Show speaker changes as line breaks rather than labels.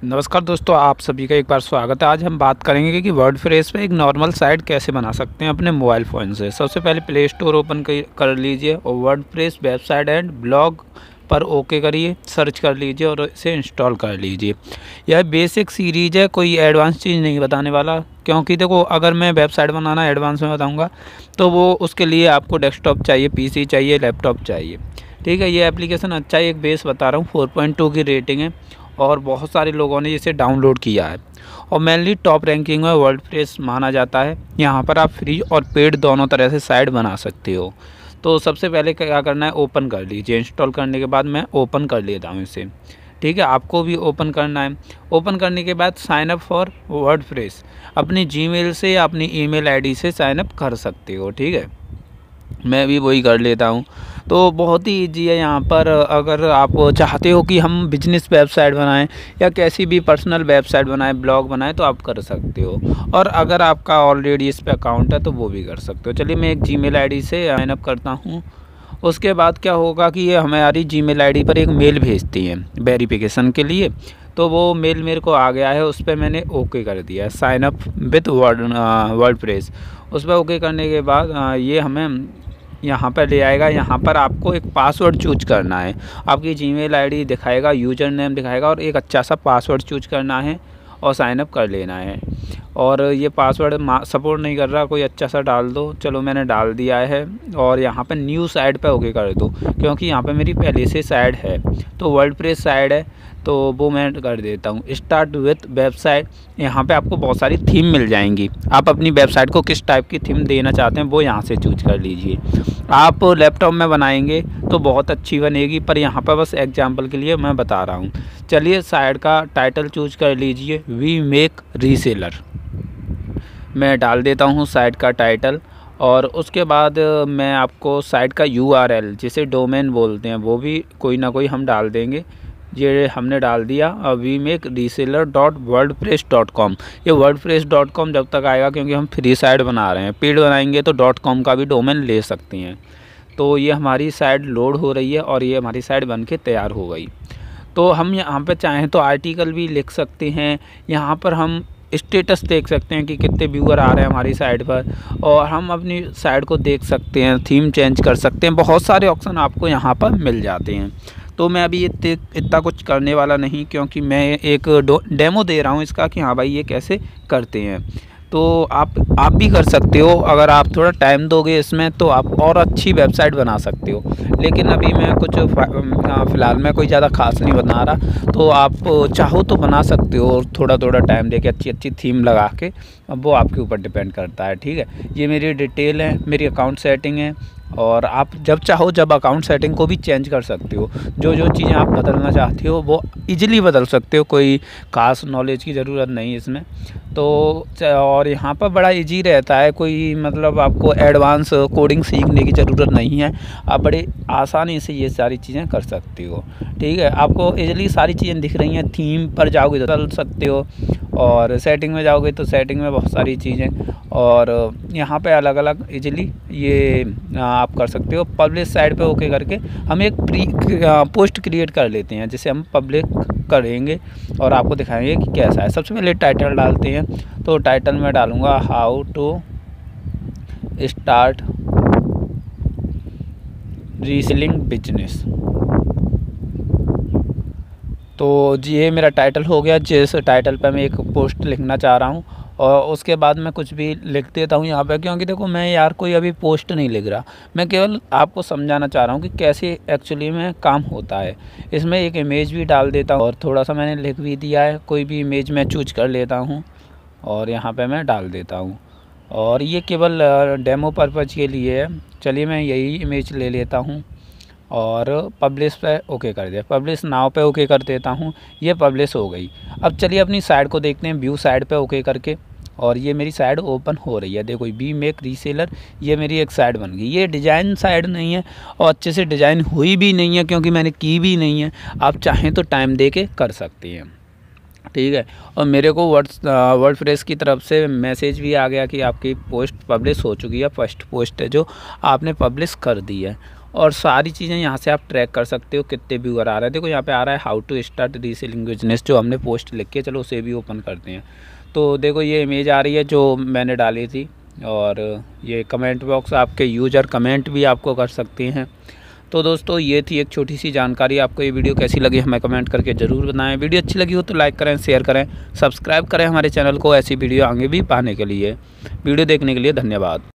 नमस्कार दोस्तों, आप सभी का एक बार स्वागत है। आज हम बात करेंगे कि वर्डप्रेस पे एक नॉर्मल साइट कैसे बना सकते हैं अपने मोबाइल फ़ोन से। सबसे पहले प्ले स्टोर ओपन कर लीजिए और वर्डप्रेस वेबसाइट एंड ब्लॉग पर ओके करिए, सर्च कर लीजिए और इसे इंस्टॉल कर लीजिए। यह बेसिक सीरीज़ है, कोई एडवांस चीज़ नहीं बताने वाला, क्योंकि देखो अगर मैं वेबसाइट बनाना एडवांस में बताऊँगा तो वो उसके लिए आपको डेस्कटॉप चाहिए, PC चाहिए, लैपटॉप चाहिए। ठीक है, ये एप्लीकेशन अच्छा है, एक बेस बता रहा हूँ, 4.2 की रेटिंग है और बहुत सारे लोगों ने इसे डाउनलोड किया है और मेनली टॉप रैंकिंग में वर्डप्रेस माना जाता है। यहाँ पर आप फ्री और पेड दोनों तरह से साइट बना सकते हो। तो सबसे पहले क्या करना है, ओपन कर लीजिए। इंस्टॉल करने के बाद मैं ओपन कर लेता हूँ इसे। ठीक है, आपको भी ओपन करना है। ओपन करने के बाद साइन अप फॉर वर्डप्रेस अपनी जीमेल से या अपनी ईमेल आईडी से साइन अप कर सकते हो। ठीक है, मैं भी वही कर लेता हूँ। तो बहुत ही ईजी है। यहाँ पर अगर आप चाहते हो कि हम बिजनेस वेबसाइट बनाएं या कैसी भी पर्सनल वेबसाइट बनाएं, ब्लॉग बनाएं, तो आप कर सकते हो। और अगर आपका ऑलरेडी इस पर अकाउंट है तो वो भी कर सकते हो। चलिए मैं एक जीमेल आईडी से साइन अप करता हूँ। उसके बाद क्या होगा कि ये हमारी जीमेल आईडी पर एक मेल भेजती है वेरिफिकेशन के लिए। तो वो मेल मेरे को आ गया है, उस पर मैंने ओके कर दिया है, साइन अप विथ वर्डप्रेस। उस पर ओके करने के बाद ये हमें यहाँ पर ले आएगा। यहाँ पर आपको एक पासवर्ड चूज करना है। आपकी जीमेल आईडी दिखाएगा, यूज़र नेम दिखाएगा और एक अच्छा सा पासवर्ड चूज करना है और साइन अप कर लेना है। और ये पासवर्ड सपोर्ट नहीं कर रहा, कोई अच्छा सा डाल दो। चलो मैंने डाल दिया है और यहाँ पे न्यू साइट पे ओके कर दो, क्योंकि यहाँ पे मेरी पहले से साइट है तो वर्डप्रेस साइट है तो वो मैं कर देता हूँ। स्टार्ट विथ वेबसाइट, यहाँ पे आपको बहुत सारी थीम मिल जाएंगी। आप अपनी वेबसाइट को किस टाइप की थीम देना चाहते हैं वो यहाँ से चूज कर लीजिए। आप लैपटॉप में बनाएंगे तो बहुत अच्छी बनेगी, पर यहाँ पर बस एग्जांपल के लिए मैं बता रहा हूँ। चलिए साइट का टाइटल चूज कर लीजिए, वी मेक रीसेलर। मैं डाल देता हूँ साइट का टाइटल और उसके बाद मैं आपको साइट का URL जिसे डोमेन बोलते हैं वो भी कोई ना कोई हम डाल देंगे। ये हमने डाल दिया, we make reseller dot WordPress dot com. ये वर्डप्रेस.com जब तक आएगा, क्योंकि हम फ्री साइट बना रहे हैं, पेड बनाएंगे तो .com का भी डोमेन ले सकते हैं। तो ये हमारी साइट लोड हो रही है और ये हमारी साइट बन के तैयार हो गई। तो हम यहाँ पे चाहें तो आर्टिकल भी लिख सकते हैं। यहाँ पर हम स्टेटस देख सकते हैं कि कितने व्यूअर आ रहे हैं हमारी साइट पर, और हम अपनी साइट को देख सकते हैं, थीम चेंज कर सकते हैं। बहुत सारे ऑप्शन आपको यहाँ पर मिल जाते हैं। तो मैं अभी इतना कुछ करने वाला नहीं, क्योंकि मैं एक डेमो दे रहा हूँ इसका कि हाँ भाई ये कैसे करते हैं। तो आप भी कर सकते हो अगर आप थोड़ा टाइम दोगे इसमें, तो आप और अच्छी वेबसाइट बना सकते हो। लेकिन अभी मैं कुछ फ़िलहाल मैं कोई ज़्यादा खास नहीं बना रहा, तो आप चाहो तो बना सकते हो थोड़ा थोड़ा टाइम देके, अच्छी अच्छी थीम लगा के। अब वो आपके ऊपर डिपेंड करता है। ठीक है, ये मेरी डिटेल है, मेरी अकाउंट सेटिंग है, और आप जब चाहो जब अकाउंट सेटिंग को भी चेंज कर सकते हो। जो जो चीज़ें आप बदलना चाहते हो वो इजीली बदल सकते हो, कोई खास नॉलेज की ज़रूरत नहीं इसमें। तो और यहाँ पर बड़ा इजी रहता है, कोई मतलब आपको एडवांस कोडिंग सीखने की ज़रूरत नहीं है। आप बड़े आसानी से ये सारी चीज़ें कर सकते हो। ठीक है, आपको इजीली सारी चीज़ें दिख रही हैं। थीम पर जाओगे तो बदल सकते हो, और सेटिंग में जाओगे तो सेटिंग में बहुत सारी चीज़ें, और यहाँ पे अलग अलग इजीली ये आप कर सकते हो। पब्लिश साइट पे ओके करके हम एक पोस्ट क्रिएट कर लेते हैं, जिसे हम पब्लिक करेंगे और आपको दिखाएंगे कि कैसा है। सबसे पहले टाइटल डालते हैं, तो टाइटल में डालूँगा how to start reselling business. तो जी ये मेरा टाइटल हो गया, जिस टाइटल पर मैं एक पोस्ट लिखना चाह रहा हूँ। और उसके बाद मैं कुछ भी लिख देता हूँ यहाँ पे, क्योंकि देखो मैं यार कोई अभी पोस्ट नहीं लिख रहा, मैं केवल आपको समझाना चाह रहा हूँ कि कैसे एक्चुअली में काम होता है। इसमें एक इमेज भी डाल देता हूँ और थोड़ा सा मैंने लिख भी दिया है। कोई भी इमेज मैं चूज कर लेता हूँ और यहाँ पे मैं डाल देता हूँ, और ये केवल डेमो पर्पज़ के लिए है। चलिए मैं यही इमेज ले लेता हूँ और पब्लिश पे ओके कर दिया, पब्लिश नाउ पे ओके कर देता हूँ। ये पब्लिश हो गई। अब चलिए अपनी साइट को देखते हैं, व्यू साइट पे ओके करके, और ये मेरी साइट ओपन हो रही है। देखो वी मेक रीसेलर, ये मेरी एक साइट बन गई। ये डिज़ाइन साइट नहीं है और अच्छे से डिज़ाइन हुई भी नहीं है, क्योंकि मैंने की भी नहीं है। आप चाहें तो टाइम दे के कर सकते हैं। ठीक है, और मेरे को वर्डप्रेस की तरफ से मैसेज भी आ गया कि आपकी पोस्ट पब्लिश हो चुकी है, फर्स्ट पोस्ट है जो आपने पब्लिश कर दी है। और सारी चीज़ें यहाँ से आप ट्रैक कर सकते हो, कितने व्यूअर आ रहे हैं। देखो यहाँ पे आ रहा है how to start reselling business, जो हमने पोस्ट लिख के, चलो उसे भी ओपन करते हैं। तो देखो ये इमेज आ रही है जो मैंने डाली थी, और ये कमेंट बॉक्स आपके यूज़र कमेंट भी आपको कर सकते हैं। तो दोस्तों ये थी एक छोटी सी जानकारी। आपको ये वीडियो कैसी लगी हमें कमेंट करके ज़रूर बताएं। वीडियो अच्छी लगी हो तो लाइक करें, शेयर करें, सब्सक्राइब करें हमारे चैनल को, ऐसी वीडियो आगे भी पाने के लिए। वीडियो देखने के लिए धन्यवाद।